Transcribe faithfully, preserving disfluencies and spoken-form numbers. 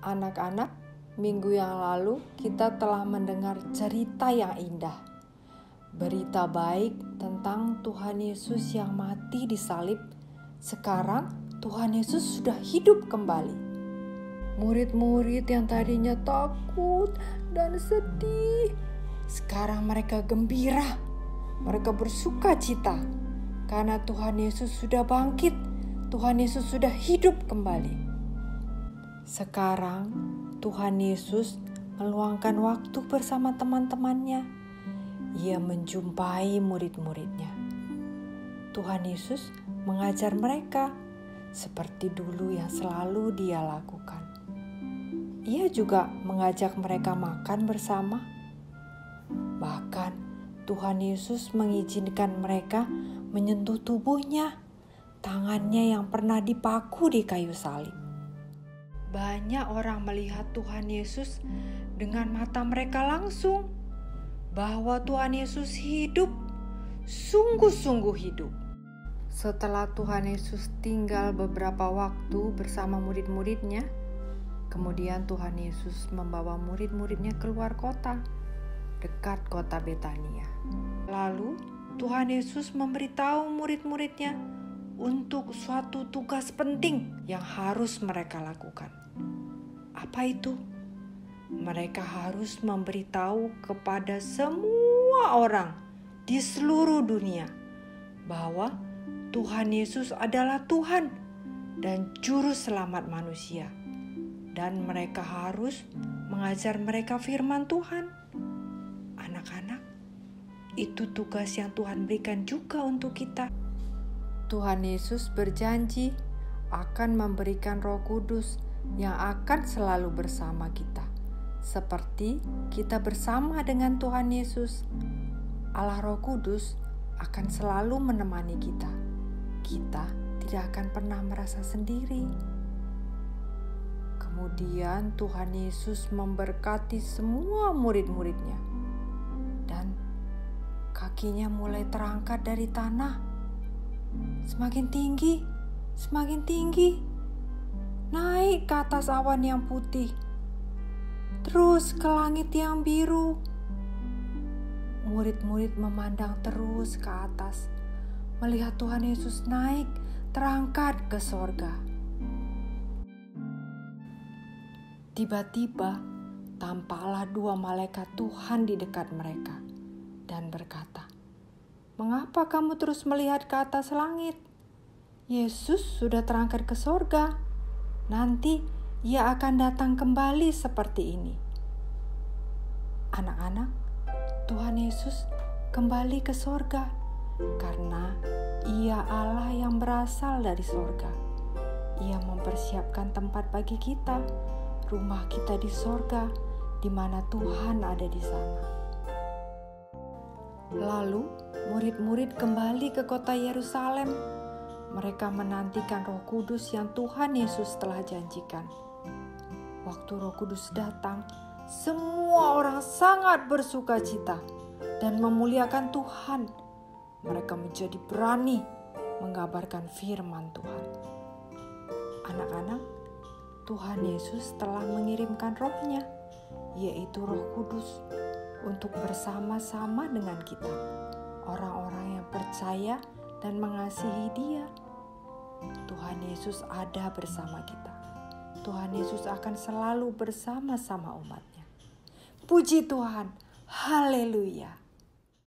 Anak-anak, minggu yang lalu kita telah mendengar cerita yang indah. Berita baik tentang Tuhan Yesus yang mati di salib. Sekarang Tuhan Yesus sudah hidup kembali. Murid-murid yang tadinya takut dan sedih, sekarang mereka gembira. Mereka bersuka cita karena Tuhan Yesus sudah bangkit. Tuhan Yesus sudah hidup kembali. Sekarang Tuhan Yesus meluangkan waktu bersama teman-temannya. Ia menjumpai murid-muridnya. Tuhan Yesus mengajar mereka seperti dulu yang selalu Dia lakukan. Ia juga mengajak mereka makan bersama. Bahkan Tuhan Yesus mengizinkan mereka menyentuh tubuhnya, tangannya yang pernah dipaku di kayu salib. Banyak orang melihat Tuhan Yesus dengan mata mereka langsung, bahwa Tuhan Yesus hidup, sungguh-sungguh hidup. Setelah Tuhan Yesus tinggal beberapa waktu bersama murid-muridnya, kemudian Tuhan Yesus membawa murid-muridnya keluar kota, dekat kota Betania. Lalu Tuhan Yesus memberitahu murid-muridnya untuk suatu tugas penting yang harus mereka lakukan. Apa itu? Mereka harus memberitahu kepada semua orang di seluruh dunia bahwa Tuhan Yesus adalah Tuhan dan Juru Selamat manusia. Dan mereka harus mengajar mereka firman Tuhan. Anak-anak, itu tugas yang Tuhan berikan juga untuk kita. Tuhan Yesus berjanji akan memberikan Roh Kudus yang akan selalu bersama kita. Seperti kita bersama dengan Tuhan Yesus, Allah Roh Kudus akan selalu menemani kita. Kita tidak akan pernah merasa sendiri. Kemudian Tuhan Yesus memberkati semua murid-muridnya. Dan kakinya mulai terangkat dari tanah. Semakin tinggi, semakin tinggi. Naik ke atas awan yang putih. Terus ke langit yang biru. Murid-murid memandang terus ke atas, melihat Tuhan Yesus naik, terangkat ke sorga. Tiba-tiba, tampaklah dua malaikat Tuhan di dekat mereka dan berkata, "Mengapa kamu terus melihat ke atas langit? Yesus sudah terangkat ke sorga. Nanti Ia akan datang kembali seperti ini." Anak-anak, Tuhan Yesus kembali ke sorga karena Ia Allah yang berasal dari sorga. Ia mempersiapkan tempat bagi kita, rumah kita di sorga, di mana Tuhan ada di sana. Lalu murid-murid kembali ke kota Yerusalem. Mereka menantikan Roh Kudus yang Tuhan Yesus telah janjikan. Waktu Roh Kudus datang, semua orang sangat bersuka cita dan memuliakan Tuhan. Mereka menjadi berani mengabarkan firman Tuhan. Anak-anak, Tuhan Yesus telah mengirimkan Roh-Nya, yaitu Roh Kudus, untuk bersama-sama dengan kita, orang-orang yang percaya dan mengasihi Dia. Tuhan Yesus ada bersama kita. Tuhan Yesus akan selalu bersama-sama umat-Nya. Puji Tuhan, haleluya.